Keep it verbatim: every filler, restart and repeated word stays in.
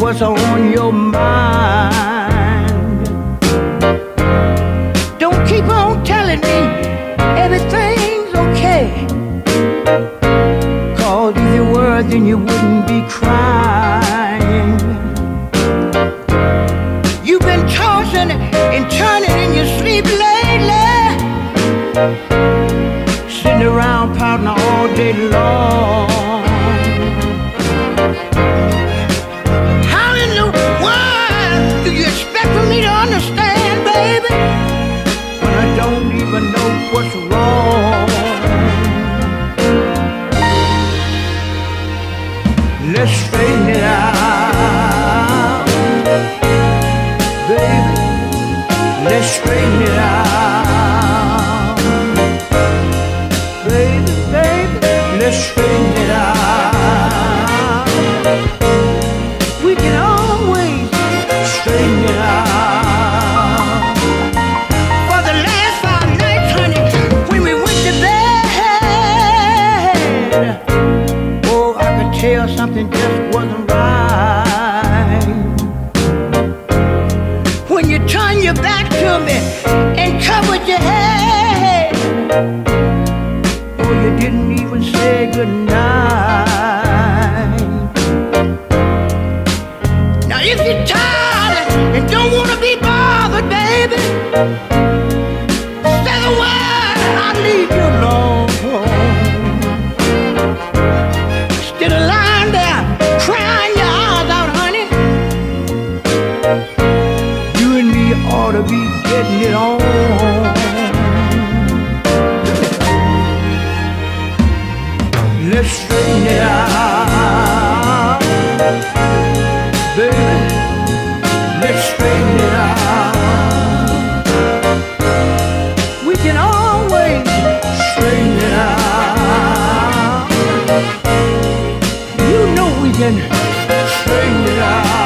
what's on your mind. Don't keep on telling me everything's okay, 'cause if you were, then you wouldn't be crying. You've been tossing and turning in your sleep lately, sitting around pouting all day long. How in the world do you expect for me to understand, baby, when I don't even know what's wrong? Let's straighten it out, baby. Let's straighten it out, baby, baby. Let's straighten it out. We can always straighten it out. For the last five nights, honey, when we went to bed, oh, I could tell something just wasn't right. When you turn your back to me and covered your head, oh, you didn't even say goodnight. Now if you're tired and don't want to be bothered, baby, say the word and I'll leave you alone. Instead of lying there crying your eyes out, honey, you and me ought to be getting it on. Let's straighten it out, baby. Let's straighten it out. We can always straighten it out. You know we can straighten it out.